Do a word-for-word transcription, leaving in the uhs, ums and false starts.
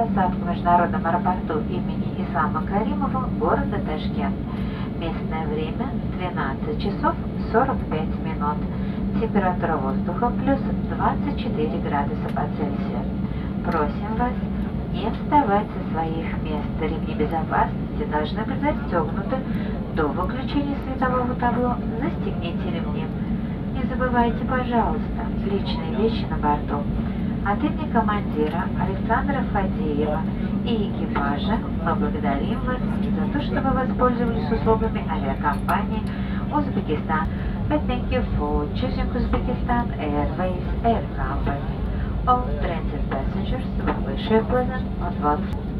посадку в международном аэропорту имени Ислама Каримова города Ташкент. Местное время двенадцать часов сорок пять минут. Температура воздуха плюс двадцать четыре градуса по Цельсию. Просим вас не вставать со своих мест. Ремни безопасности должны быть застегнуты до выключения светового табло. Застегните ремни. Не забывайте, пожалуйста, личные вещи на борту. От имени командира Александра Фадеева и экипажа мы благодарим вас за то, что вы воспользовались услугами авиакомпании Узбекистан. I thank you for choosing Uzbekistan Airways Air Company. All transit passengers, we wish you a pleasant